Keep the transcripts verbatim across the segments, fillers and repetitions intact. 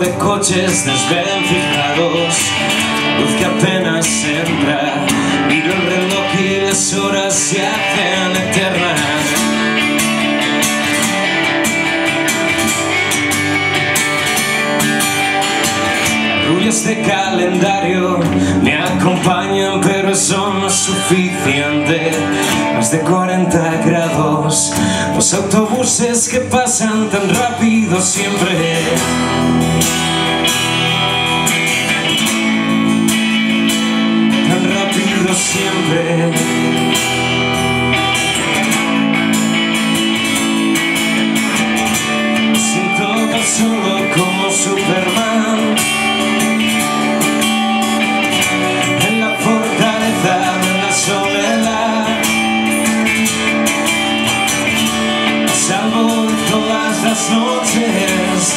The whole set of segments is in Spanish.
de coches desvencijados, luz que apenas entra, miro el reloj y las horas se hacen eternas. Arrullos de calendario me acompañan, pero eso no es suficiente. Más de cuarenta grados, los autobuses que pasan tan rápido siempre. Tan rápido siempre. Me siento tan solo como Superman. Las noches,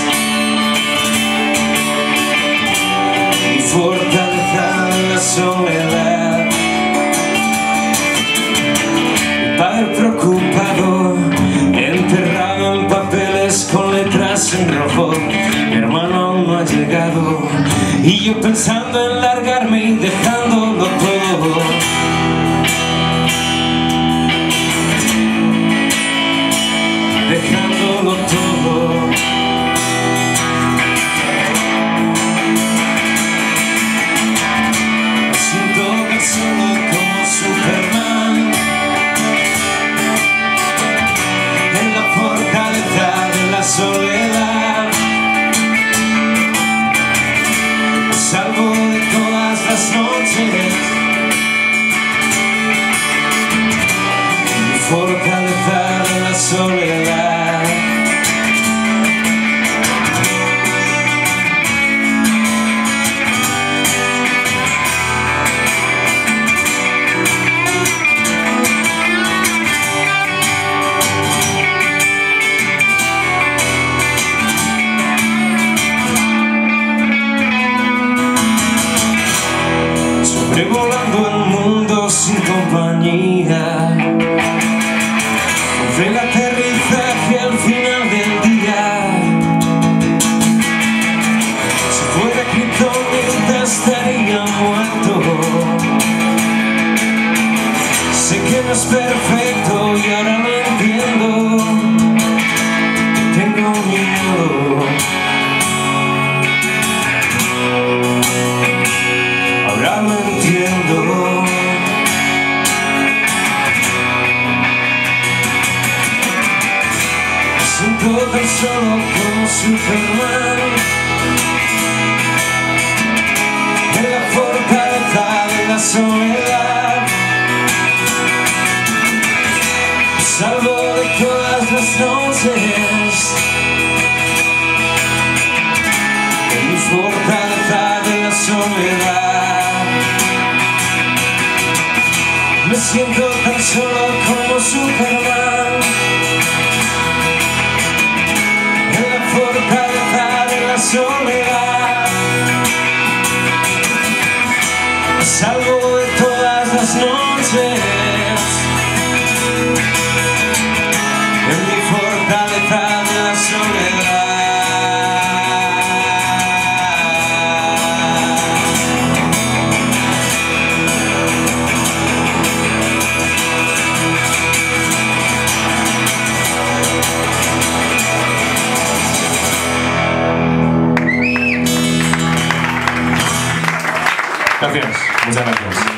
mi fortaleza en la soledad. Mi padre preocupado, enterrado en papeles con letras en rojo. Mi hermano aún no ha llegado y yo pensando en largarme y dejándolo todo. Dejándolo todo. Me siento tan solo como Superman, en la fortaleza de la soledad, a salvo de todas las noches. Mi fortaleza de la soledad. Sobrevolando el mundo sin compañía, entre el aterrizaje al final del día. Si fuera criptonita estaría muerto. Sé que no es perfecto y ahora lo entiendo. Tengo miedo. Ahora lo entiendo. Me siento tan solo como Superman, en la fortaleza de la soledad, salvo de todas las noches, en mi fortaleza de la soledad. Me siento tan solo como Superman, en la fortaleza de la soledad, a salvo de todas las noches, en mi fortaleza de la soledad. Gracias, muchas gracias.